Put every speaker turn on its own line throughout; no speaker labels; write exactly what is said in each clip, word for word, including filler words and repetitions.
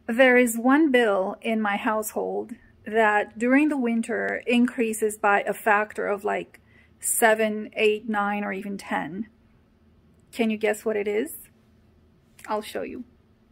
There is one bill in my household that during the winter increases by a factor of like seven, eight, nine, or even ten. Can you guess what it is? I'll show you.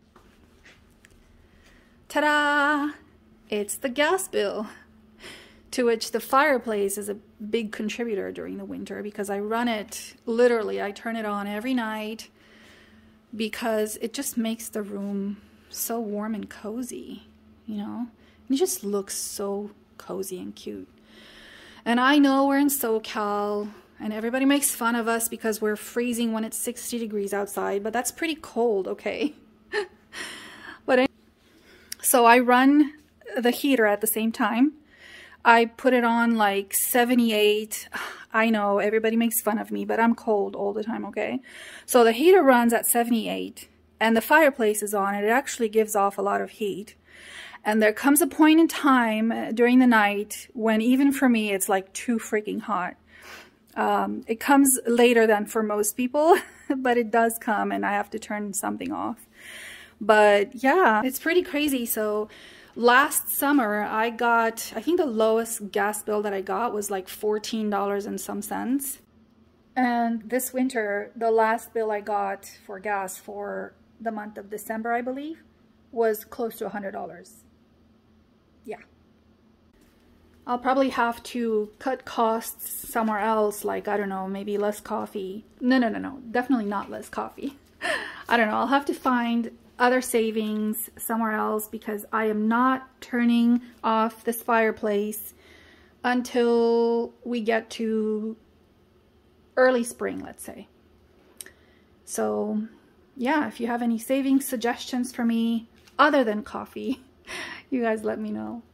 Ta-da! It's the gas bill, to which the fireplace is a big contributor during the winter because I run it, literally, I turn it on every night because it just makes the room so warm and cozy, you know? It just looks so cozy and cute. And I know we're in SoCal and everybody makes fun of us because we're freezing when it's sixty degrees outside, but that's pretty cold, okay? But anyway, so I run the heater at the same time. I put it on like seventy-eight. I know everybody makes fun of me, but I'm cold all the time, okay? So the heater runs at seventy-eight and the fireplace is on and it actually gives off a lot of heat. And there comes a point in time during the night when even for me, it's like too freaking hot. Um, it comes later than for most people, but it does come and I have to turn something off. But yeah, it's pretty crazy. So last summer I got, I think the lowest gas bill that I got was like fourteen dollars and some cents. And this winter, the last bill I got for gas for the month of December, I believe, was close to a hundred dollars. Yeah. I'll probably have to cut costs somewhere else, like, I don't know, maybe less coffee. No, no, no, no, definitely not less coffee. I don't know, I'll have to find other savings somewhere else because I am not turning off this fireplace until we get to early spring, let's say. So yeah, if you have any saving suggestions for me other than coffee, you guys let me know.